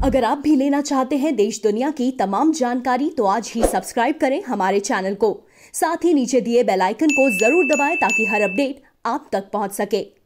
अगर आप भी लेना चाहते हैं देश दुनिया की तमाम जानकारी तो आज ही सब्सक्राइब करें हमारे चैनल को। साथ ही नीचे दिए बेल आइकन को जरूर दबाएं ताकि हर अपडेट आप तक पहुंच सके।